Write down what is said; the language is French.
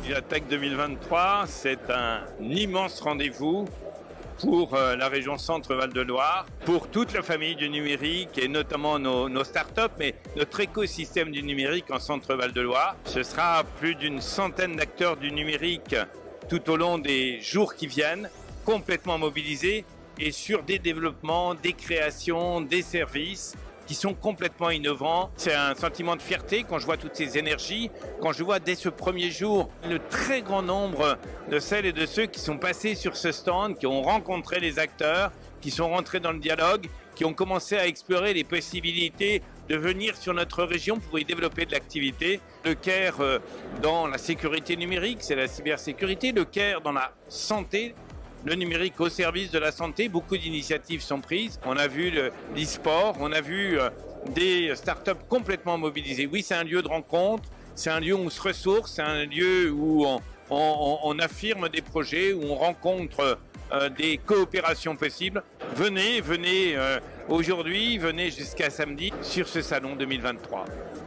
Viatech 2023, c'est un immense rendez-vous pour la région Centre-Val de Loire, pour toute la famille du numérique et notamment nos startups, mais notre écosystème du numérique en Centre-Val de Loire. Ce sera plus d'une centaine d'acteurs du numérique tout au long des jours qui viennent, complètement mobilisés et sur des développements, des créations, des services qui sont complètement innovants. C'est un sentiment de fierté quand je vois toutes ces énergies, quand je vois dès ce premier jour le très grand nombre de celles et de ceux qui sont passés sur ce stand, qui ont rencontré les acteurs, qui sont rentrés dans le dialogue, qui ont commencé à explorer les possibilités de venir sur notre région pour y développer de l'activité. Le CARE dans la sécurité numérique, c'est la cybersécurité. Le CARE dans la santé, le numérique au service de la santé, beaucoup d'initiatives sont prises. On a vu l'e-sport, on a vu des startups complètement mobilisées. Oui, c'est un lieu de rencontre, c'est un lieu où on se ressource, c'est un lieu où on affirme des projets, où on rencontre des coopérations possibles. Venez aujourd'hui, venez jusqu'à samedi sur ce salon 2023.